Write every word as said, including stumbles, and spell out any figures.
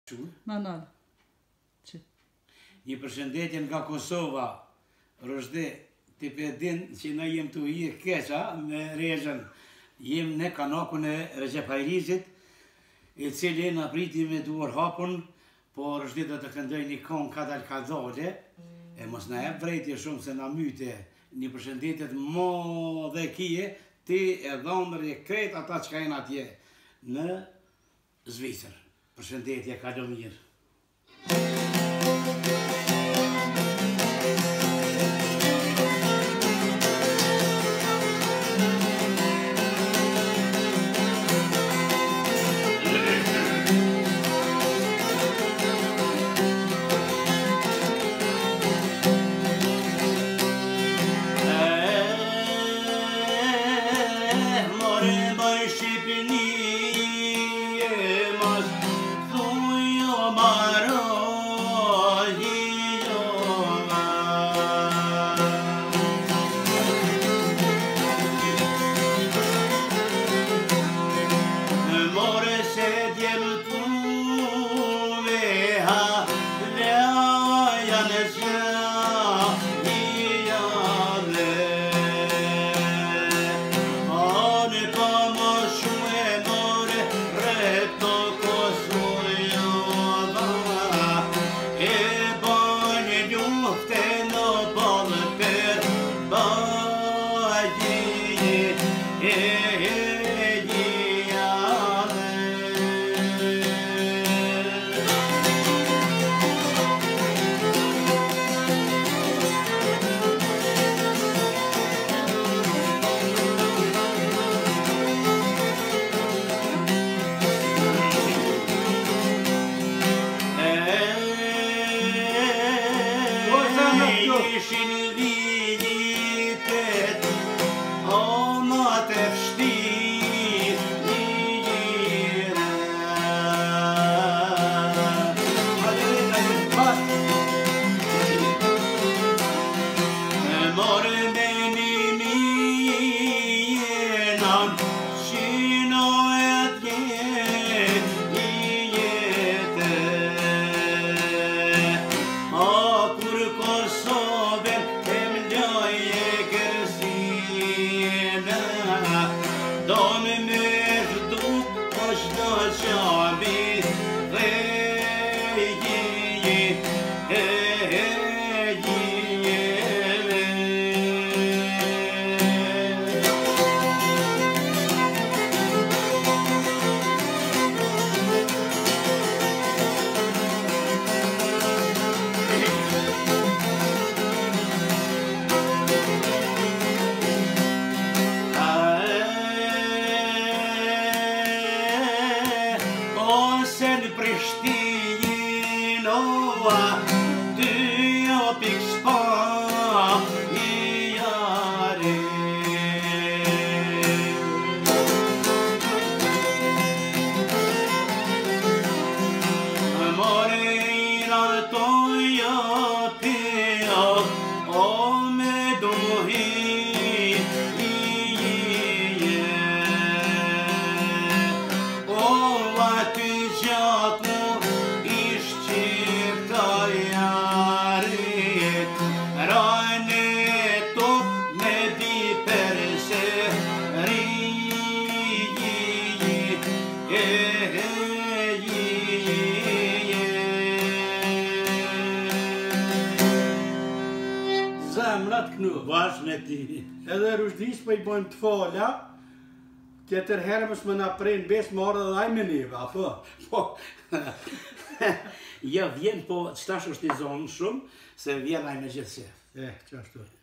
Manal. Një përshëndetje nga Kosova, Rozhdi, ti për din që na jem të ujë keqa me rejën. Jem në kanakun e Recep Hajrizit, i cili në priti me duar hapun, po Rozhdi do të këndoj një këngë kadal kadale, e mos na e vrejtje shumë se na myte një përshëndetjet mo dhe kije, ti e dhëndër e krejt ata që ka jenë atje në Zvicër. Përshëndetje, kalo mirë. Bashkë me ti. Edhe Rushdis për i bojmë të fola, tjetër herë mësë më nga prejnë besë më orë dhe ajme neve, apo? Po, ja vjen, po qëtash është i zonë shumë, se vjen ajme gjithë se. Eh, që ashtu.